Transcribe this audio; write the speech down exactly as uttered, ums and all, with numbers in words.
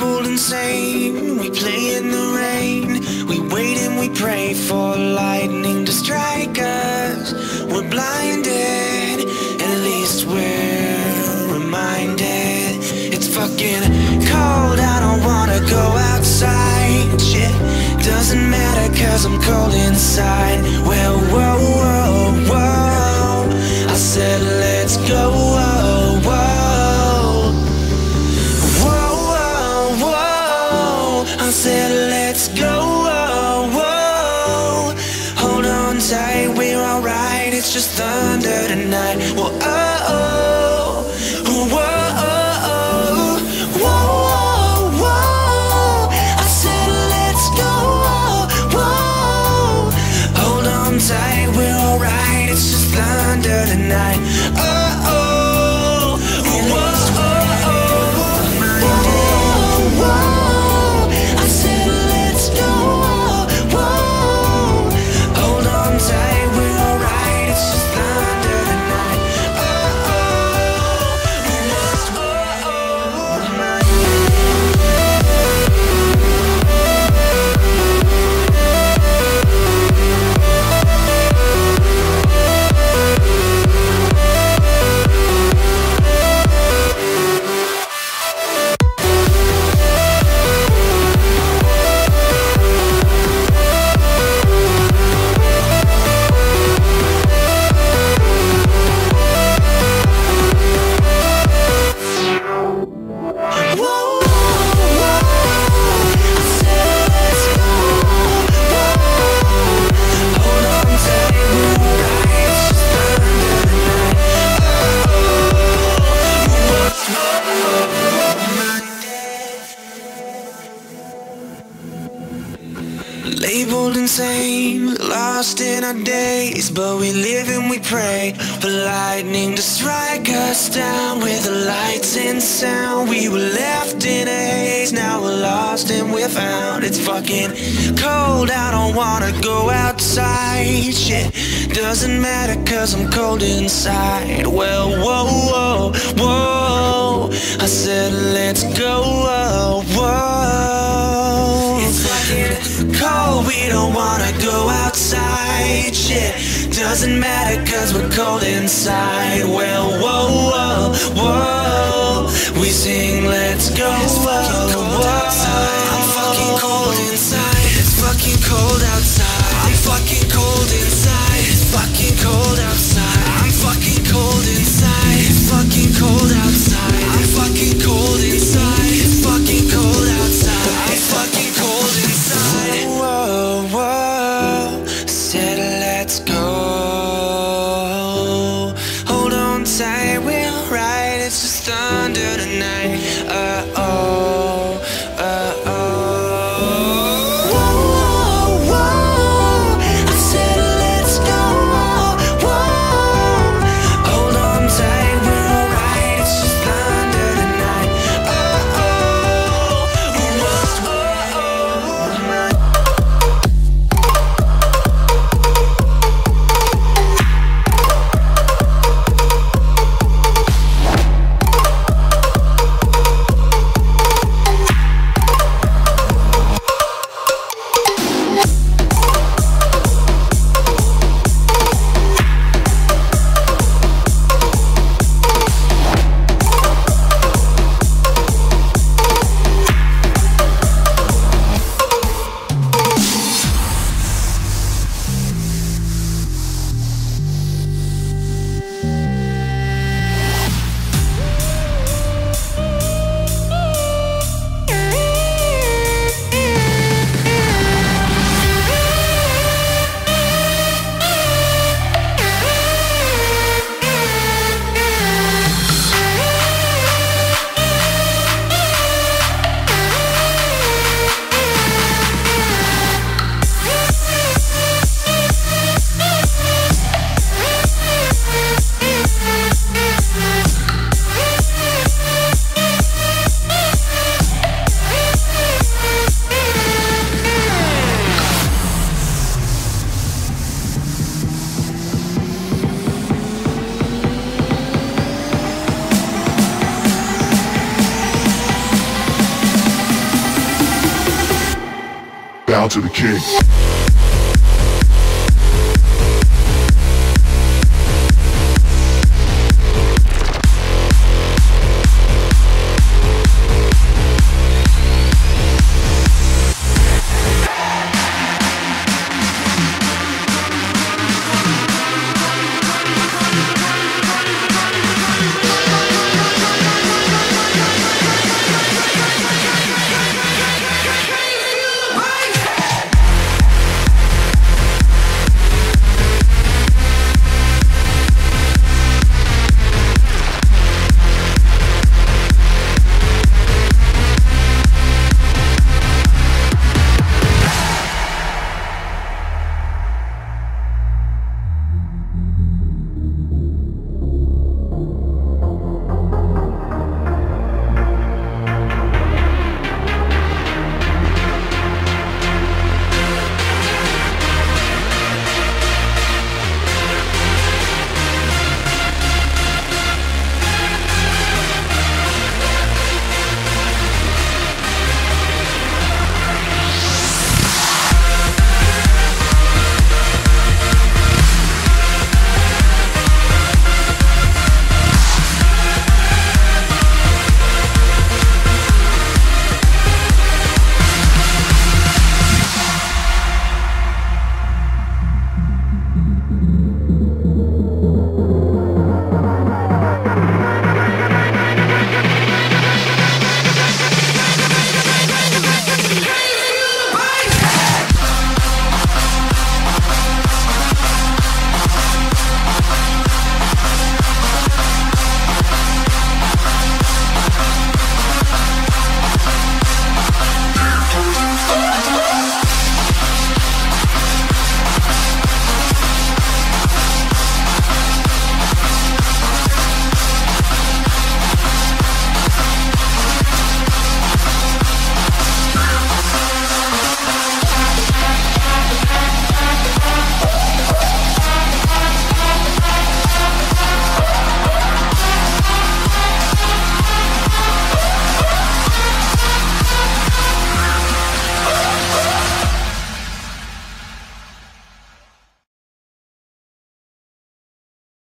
Labeled insane, we play in the rain. We wait and we pray for lightning to strike us. We're blinded, at least we're reminded. It's fucking cold, I don't wanna go outside. Shit, doesn't matter cause I'm cold inside. Well, whoa, whoa, whoa, I said let's go, whoa, whoa. Whoa, whoa, whoa, I said let's go, whoa, whoa. Hold on tight, we're alright, it's just thunder tonight. Whoa, oh, oh, whoa, oh, whoa, whoa, whoa. I said let's go, whoa, whoa. Hold on tight, we're alright, it's just thunder tonight. Oh, oh, whoa, oh, oh, whoa, whoa. I said let's go, whoa. Hold on tight, we're alright, it's just thunder tonight. Oh, oh, whoa, oh, oh. Labeled insane, lost in our days, but we live and we pray for lightning to strike us down. With the lights and sound, we were left in a haze. Now we're lost and we're found. It's fucking cold, I don't wanna go outside. Shit, doesn't matter cause I'm cold inside. Well, whoa, whoa, whoa, I said let's go, whoa, whoa. It's fucking cold, we don't wanna go outside. Shit, doesn't matter cause we're cold inside. Well, whoa, whoa, whoa, we sing let's go, whoa, whoa. I'm fucking cold inside. It's fucking cold outside. I'm fucking cold inside. It's fucking cold outside. I'm fucking cold inside. It's fucking cold outside. I'm fucking cold inside. It's fucking cold outside. I'm fucking cold inside. Whoa, whoa, said let's go. Hold on tight, we're right, it's just thunder tonight. Uh oh, uh oh. Whoa, whoa, I said let's go, whoa. Hold on tight, we're alright, it's just thunder tonight. Uh oh, whoa, oh, oh. down to the king.